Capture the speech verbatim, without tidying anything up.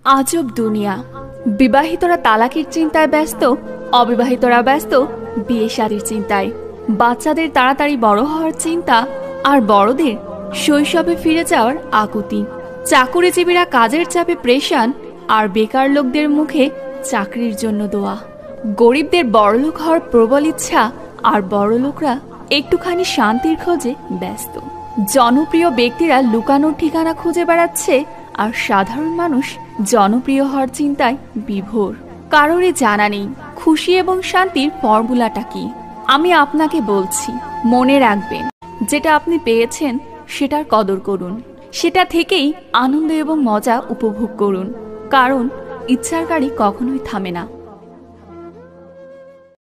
আজব দুনিয়া। বিবাহিতরা তালাকের চিন্তায় ব্যস্ত, অবিবাহিতরা ব্যস্ত বিয়ে শাড়ির চিন্তায়। বাচ্চাদের তাড়াতাড়ি বড় হওয়ার চিন্তা, আর বড়দের শৈশবে ফিরে যাওয়ার আকুতি। চাকুরিজীবীরা কাজের চাপে প্রেশান, আর বেকার লোকদের মুখে চাকরির জন্য দোয়া। গরিবদের বড়লোক হওয়ার প্রবল ইচ্ছা, আর বড়লোকরা একটুখানি শান্তির খোঁজে ব্যস্ত। জনপ্রিয় ব্যক্তিরা লুকানোর ঠিকানা খুঁজে বেড়াচ্ছে, আর সাধারণ মানুষ জনপ্রিয় হওয়ার চিন্তায় বিভোর। কারোরই জানা নেই খুশি এবং শান্তির ফর্মুলাটা কি। আমি আপনাকে বলছি, মনে রাখবেন, যেটা আপনি পেয়েছেন সেটার কদর করুন, সেটা থেকেই আনন্দ এবং মজা উপভোগ করুন, কারণ ইচ্ছার গাড়ি কখনোই থামে না।